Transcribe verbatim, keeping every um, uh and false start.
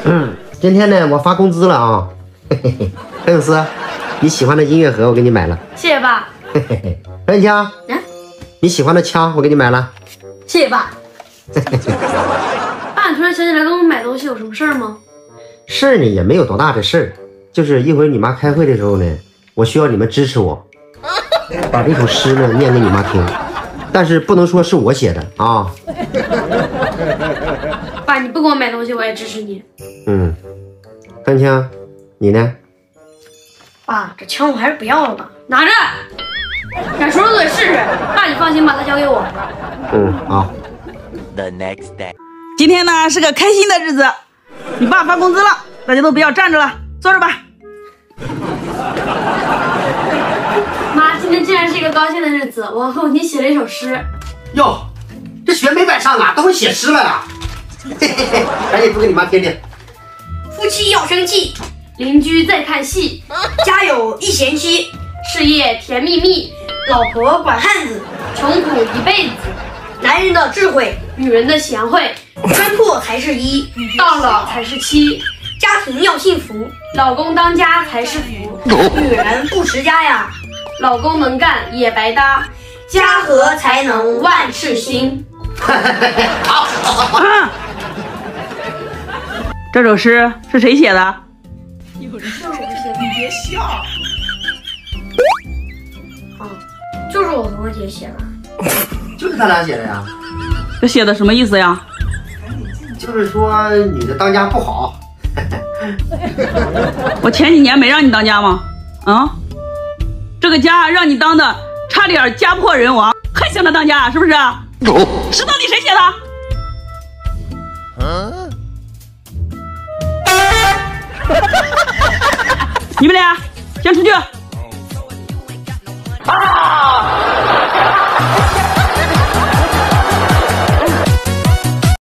嗯，今天呢，我发工资了啊！嘿嘿嘿，何永思，你喜欢的音乐盒我给你买了， 谢谢爸。 嘿嘿嘿，何元强， 嗯， 你喜欢的枪我给你买了， 谢谢爸。爸，你突然想起来给我买东西，有什么事儿吗？ 事儿呢也没有多大的事儿，就是一会儿你妈开会的时候呢，我需要你们支持我，把这首诗呢念给你妈听，但是不能说是我写的啊。 爸，你不给我买东西，我也支持你。 嗯，何元强，你呢？ 爸，这枪我还是不要了吧， 拿着，敢说都得试试。爸，你放心，把它交给我。 嗯，好。 The next day， 今天呢是个开心的日子，你爸发工资了，大家都不要站着了，坐着吧。 妈，今天竟然是一个高兴的日子，我和我弟写了一首诗。 哟，这学没白上啊，都会写诗了呀！嘿嘿嘿，赶紧读给你妈听听。 夫妻要生气， 邻居在看戏， 家有一贤妻， 事业甜蜜蜜， 老婆管汉子， 穷苦一辈子， 男人的智慧， 女人的贤惠， 穿破才是衣， 到老才是妻， 家庭要幸福， 老公当家才是福， 女人不持家呀， 老公能干也白搭， 家和才能万事兴。 好， 啊，这首诗是谁写的？ 你别笑。啊，就是我和我姐写的。 就是他俩写的呀。 这写的什么意思呀？ 就是说女的当家不好。 我前几年没让你当家吗？啊，这个家让你当的，差点家破人亡，还想着当家，是不是？诗到底谁写的？ 嗯， 你们俩先出去。 啊